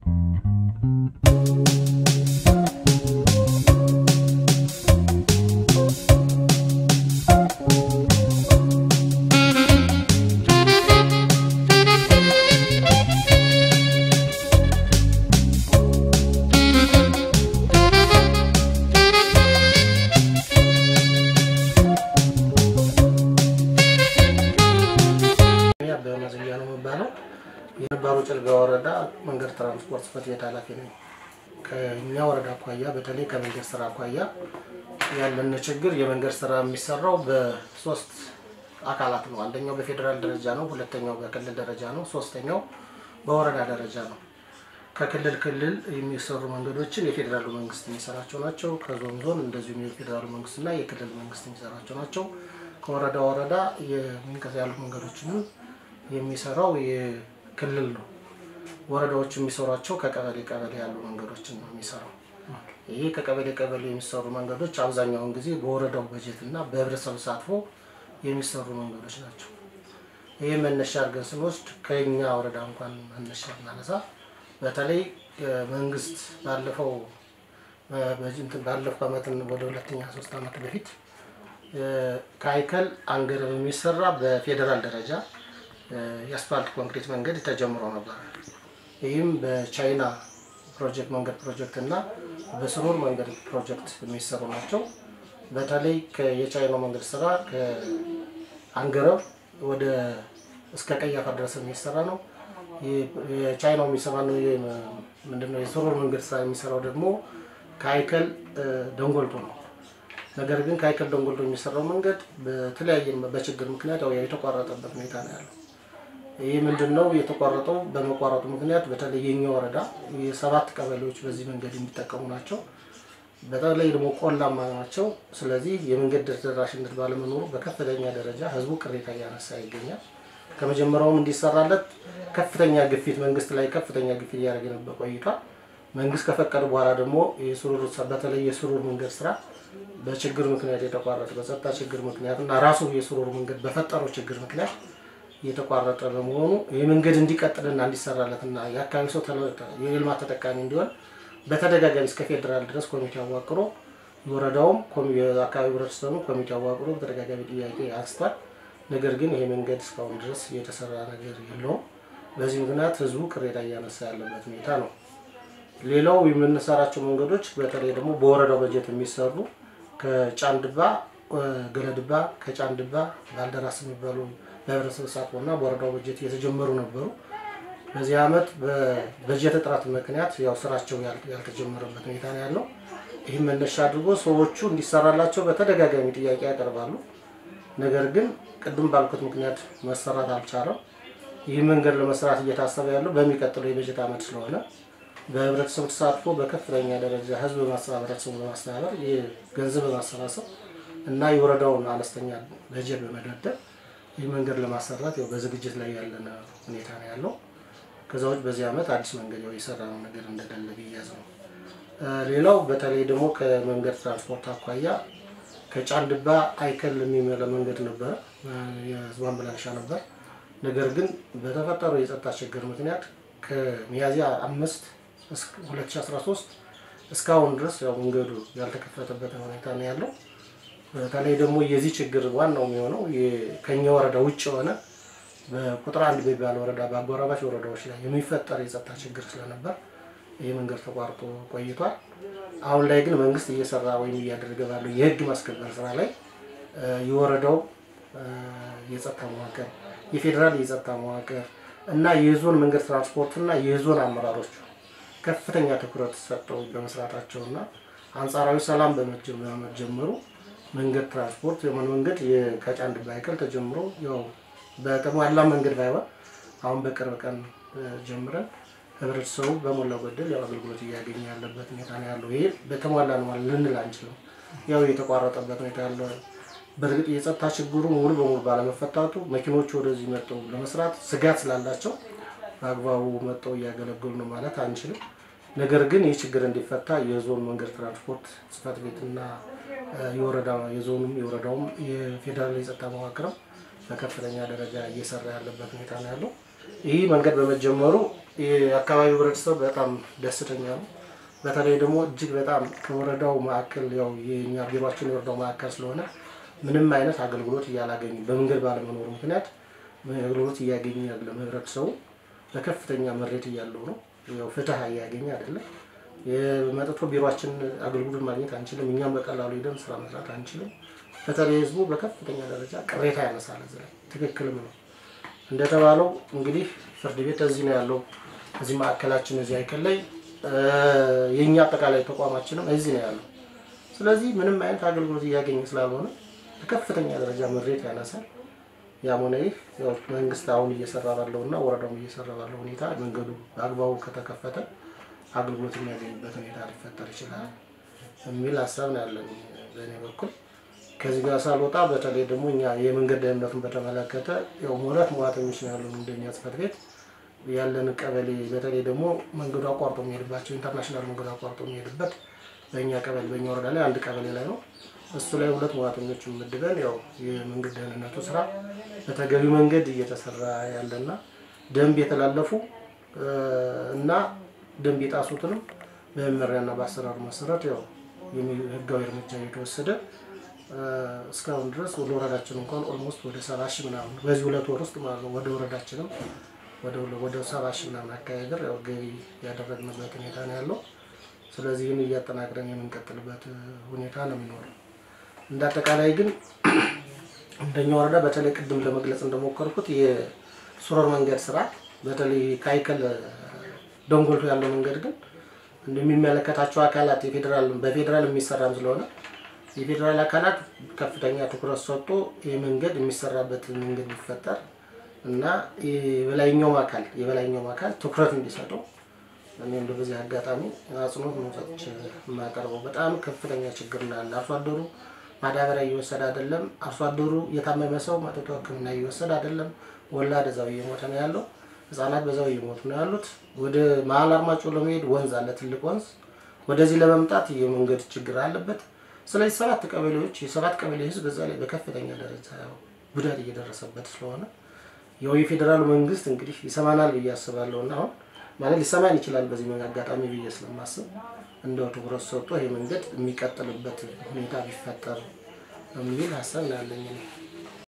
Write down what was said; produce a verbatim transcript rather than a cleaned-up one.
የነባሩ ጭልጋ ወረዳ መንገድ ትራንስፖርት ጽሕፈት ቤት ኃላፊ ነኝ። ከኛ ወረዳ አኳያ በተለይ ከመንገድ ስራ አኳያ ያለን ችግር የመንገድ ስራ የሚሰራው በሶስት አካላት ነው። አንደኛው በፌደራል ደረጃ ነው፣ ሁለተኛው በክልል ደረጃ ነው፣ ሶስተኛው በወረዳ ደረጃ ነው። ከክልል ክልል የሚሰሩ መንገዶችን የፌደራል መንግስት የሚሰራቸው ናቸው። ከዞን ዞን እንደዚሁ የፌደራል መንግስትና የክልል መንግስት የሚሰራቸው ናቸው። ከወረዳ ወረዳ የሚንቀሳቀሱ መንገዶችን የሚሰራው የክልል ነው። ወረዳዎች የሚሰሯቸው ከቀበሌ ቀበሌ ያሉ መንገዶችን ነው የሚሰራው። ይሄ ከቀበሌ ቀበሌ የሚሰሩ መንገዶች አብዛኛውን ጊዜ በወረዳው በጀትና በህብረተሰቡ ተሳትፎ የሚሰሩ መንገዶች ናቸው። ይሄ መነሻ አድርገን ስንወስድ ከኛ ወረዳ እንኳን መነሻ እናነሳ። በተለይ መንግስት ባለፈው በጅንት ባለፈው አመት ወደ ሁለተኛ ሶስት አመት በፊት ካይከል አንገረብ የሚሰራ በፌደራል ደረጃ የአስፋልት ኮንክሪት መንገድ ተጀምሮ ነበር። ይህም በቻይና ፕሮጀክት መንገድ ፕሮጀክት እና በስሩር መንገድ ፕሮጀክት የሚሰሩ ናቸው። በተለይ የቻይና መንገድ ስራ ከአንገረብ ወደ እስከ ቀያፋ ድረስ የሚሰራ ነው። የቻይናው የሚሰራ ነው ምንድነው የስሩር መንገድ ስራ የሚሰራው ደግሞ ካይከል ደንጎልቶ ነው። ነገር ግን ካይከል ደንጎልቶ የሚሰራው መንገድ በተለያየ በችግር ምክንያት ያው የተቋረጠበት ሁኔታ ነው ያለው። ይሄ ምንድነው የተቋረጠው? በመቋረጡ ምክንያት በተለይ የኛ ወረዳ የሰባት ቀበሌዎች በዚህ መንገድ የሚጠቀሙ ናቸው። በተለይ ደግሞ ቆላማ ናቸው። ስለዚህ የመንገድ ተደራሽነት ባለመኖሩ በከፍተኛ ደረጃ ህዝቡ ቅሬታ ያነሳ ይገኛል። ከመጀመሪያውም እንዲሰራለት ከፍተኛ ግፊት መንግስት ላይ ከፍተኛ ግፊት ያደረገ ነበር ቆይቷል። መንግስት ከፈቀደ በኋላ ደግሞ የስሩር በተለይ የስሩር መንገድ ስራ በችግር ምክንያት የተቋረጠ በጸጥታ ችግር ምክንያት እና ራሱ የስሩር መንገድ በፈጠረው ችግር ምክንያት የተቋረጠ በመሆኑ የመንገድ እንዲቀጥልና እንዲሰራለትና የአካባቢው ሰው የልማት ተጠቃሚ እንዲሆን በተደጋጋሚ እስከ ፌደራል ድረስ ኮሚቴ አዋቅሮ ወረዳውም የአካባቢው ህብረተሰቡ ኮሚቴ አዋቅሮ በተደጋጋሚ ጥያቄ አንስቷል። ነገር ግን ይሄ መንገድ እስካሁን ድረስ የተሰራ ነገር የለውም። በዚህ ምክንያት ህዝቡ ቅሬታ እያነሳ ያለበት ሁኔታ ነው። ሌላው የምንሰራቸው መንገዶች በተለይ ደግሞ በወረዳው በጀት የሚሰሩ ከጫንድባ ገለድባ ከጫንድባ ባልደራስ የሚባሉ በህብረተሰቡ ተሳትፎና በወረዳው በጀት የተጀመሩ ነበሩ። በዚህ አመት በበጀት እጥረት ምክንያት ያው ስራቸው ያልተጀመረበት ሁኔታ ነው ያለው። ይሄ መነሻ አድርጎ ሰዎቹ እንዲሰራላቸው በተደጋጋሚ ጥያቄ ያቀርባሉ። ነገር ግን ቅድም ባልኩት ምክንያት መሰራት አልቻለም። ይህ መንገድ ለመስራት እየታሰበ ያለው በሚቀጥለው የበጀት አመት ስለሆነ በህብረተሰቡ ተሳትፎ በከፍተኛ ደረጃ ህዝብ ማስተባበሪያ ሰው ማስተባበር የገንዘብ ማሰባሰብ እና የወረዳውን አነስተኛ በጀት በመደደብ ይህ መንገድ ለማሰራት ያው በዝግጅት ላይ ያለና ሁኔታ ነው ያለው። ከዛው በዚህ አመት አዲስ መንገድ ያው የሰራነው ነገር እንደደለ ቢያዝ ነው። ሌላው በተለይ ደግሞ ከመንገድ ትራንስፖርት አኳያ ከጫንድባ አይከል የሚመለ መንገድ ነበር የህዝብ ማመላለሻ ነበር። ነገር ግን በተፈጠረው የጸጥታ ችግር ምክንያት ከሚያዝያ አምስት ሁለት ሺህ አስራ ሶስት እስካሁን ድረስ ያው መንገዱ ያልተከፈተበት ሁኔታ ነው ያለው። በተለይ ደግሞ የዚህ ችግር ዋናው የሚሆነው ከኛ ወረዳ ውጭ ሆነ በቁጥር አንድ በሚባል ወረዳ በአጎራባች ወረዳዎች ላይ የሚፈጠር የጸጥታ ችግር ስለነበር ይሄ መንገድ ተቋርጦ ቆይቷል። አሁን ላይ ግን መንግስት እየሰራ ወይም እያደረገ ባለው የህግ ማስከበር ስራ ላይ የወረዳው የጸጥታ መዋቅር የፌደራል የጸጥታ መዋቅር እና የዞን መንገድ ትራንስፖርትና የዞን አመራሮች ከፍተኛ ትኩረት ሰጥተው በመስራታቸውና አንጻራዊ ሰላም በመጀመሩ መንገድ ትራንስፖርት የመን መንገድ ከጫንድባ አይከል ተጀምሮ ያው በተሟላ መንገድ ባይሆን አሁን በቅርብ ቀን ጀምረን ህብረተሰቡ በሞላ ጎደል ያው አገልግሎት እያገኘ ያለበት ሁኔታ ነው ያለው። ይሄ በተሟላ ነው ማለት ልንል አንችልም። ያው የተቋረጠበት ሁኔታ ያለው በርግጥ የጸጥታ ችግሩ ሙሉ በሙሉ ባለመፈታቱ መኪኖቹ ወደዚህ መጥተው ለመስራት ስጋት ስላላቸው አግባቡ መጥተው እያገለገሉ ነው ማለት አንችልም። ነገር ግን ይህ ችግር እንዲፈታ የዞን መንገድ ትራንስፖርት ጽሕፈት ቤትና የወረዳ የዞኑም የወረዳውም የፌደራል የጸጥታ መዋቅር በከፍተኛ ደረጃ እየሰራ ያለበት ሁኔታ ነው ያለው። ይህ መንገድ በመጀመሩ የአካባቢው ህብረተሰብ በጣም ደስተኛ ነው። በተለይ ደግሞ እጅግ በጣም ከወረዳው ማዕከል ያው የኛ ቢሮአችን የወረዳው ማዕከል ስለሆነ ምንም አይነት አገልግሎት እያላገኙ በመንገድ ባለመኖሩ ምክንያት አገልግሎት እያገኘ ያለ ህብረተሰቡ በከፍተኛ መሬት እያለው ነው። ያው ፍትህ እያገኘ አይደለም። የመጥቶ ቢሮአችን አገልግሎት ማግኘት አንችልም። እኛም በቀላሉ ሄደን ስራ መስራት አንችልም። በተለይ ህዝቡ በከፍተኛ ደረጃ ቅሬታ ያነሳል። እዚህ ላይ ትክክልም ነው እንደተባለው እንግዲህ ፍርድ ቤት እዚህ ነው ያለው። እዚህ ማዕከላችን እዚህ አይከል ላይ የኛ አጠቃላይ ተቋማችንም እዚህ ነው ያለው። ስለዚህ ምንም አይነት አገልግሎት እያገኘ ስላልሆነ በከፍተኛ ደረጃ መሬት ያነሳል። ያም ሆነ ይህ ያው መንግስት አሁን እየሰራ ባለውና ወረዳውም እየሰራ ባለው ሁኔታ መንገዱ በአግባቡ ከተከፈተ አገልግሎት የሚያገኝበት ሁኔታ ሊፈጠር ይችላል የሚል ሀሳብ ነው ያለኝ በእኔ በኩል። ከዚህ ጋር ሳልወጣ በተለይ ደግሞ እኛ የመንገድ ደህንነቱን በተመለከተ ያው ሞላት ሟተኞች ነው ያለው እንደኛ ጽፈት ቤት ያለን ቀበሌ በተለይ ደግሞ መንገዱ አቋርጦ የሚሄድባቸው ኢንተርናሽናል መንገዱ አቋርጦ የሚሄድበት በእኛ ቀበሌ በእኛ ወረዳ ላይ አንድ ቀበሌ ላይ ነው። እሱ ላይ ሁለት ሟተኞች መድበን ያው የመንገድ ደህንነቱ ስራ በተገቢ መንገድ እየተሰራ ያለና ደንብ የተላለፉ እና ደንብ የጣሱትንም በመመሪያና በአሰራሩ መሰረት ያው ህጋዊ እርምጃ እየተወሰደ እስካሁን ድረስ ወደ ወረዳችን እንኳን ኦልሞስት ወደ ሰባ ሺህ ምናምን በዚህ ሁለት ወር ውስጥ ማለት ነው ወደ ወረዳችንም ወደ ወደ ሰባ ሺህ ምናምን አካባቢ ብር ያው ገቢ ያደረግንበት ሁኔታ ነው ያለው። ስለዚህ ይህን እያጠናክረን የምንቀጥልበት ሁኔታ ነው የሚኖረው። እንዳጠቃላይ ግን እንደኛ ወረዳ በተለይ ቅድም ለመግለጽ እንደሞከርኩት የሱረር መንገድ ስራ በተለይ ካይከል ደንጎልቶ ያለው መንገድ ግን እንደሚመለከታቸው አካላት የፌደራል በፌደራል የሚሰራም ስለሆነ የፌደራል አካላት ከፍተኛ ትኩረት ሰጥቶ የመንገድ የሚሰራበት መንገድ ይፈጠር እና የበላይኛው አካል የበላይኛው አካል ትኩረት እንዲሰጠው እኔም በዚህ አጋጣሚ አጽንኦት መስጠት የማቀርበው በጣም ከፍተኛ ችግር እንዳለ አርሶ አደሩ ማዳበሪያ እየወሰደ አይደለም። አርሶ አደሩ የታመመ ሰው መጥቶ ሕክምና እየወሰደ አይደለም። ወላድ እዛው እየሞተ ነው ያለው። ህፃናት በዛው እየሞቱ ነው ያሉት። ወደ መሀል አርማጭሆ ለመሄድ ወንዝ አለ፣ ትልቅ ወንዝ። ወደዚህ ለመምጣት የመንገድ ችግር አለበት። ስለዚህ ሰባት ቀበሌዎች የሰባት ቀበሌ ህዝብ በዛ ላይ በከፍተኛ ደረጃ ጉዳት እየደረሰበት ስለሆነ ያው የፌደራል መንግስት እንግዲህ ይሰማናል ብዬ አስባለሁና አሁን ማለት ሊሰማን ይችላል በዚህ መንገድ አጋጣሚ ብዬ ስለማስብ እንደው ትኩረት ሰጥቶ ይሄ መንገድ የሚቀጥልበት ሁኔታ ቢፈጠር የሚል ሀሳብ ነው ያለኝ።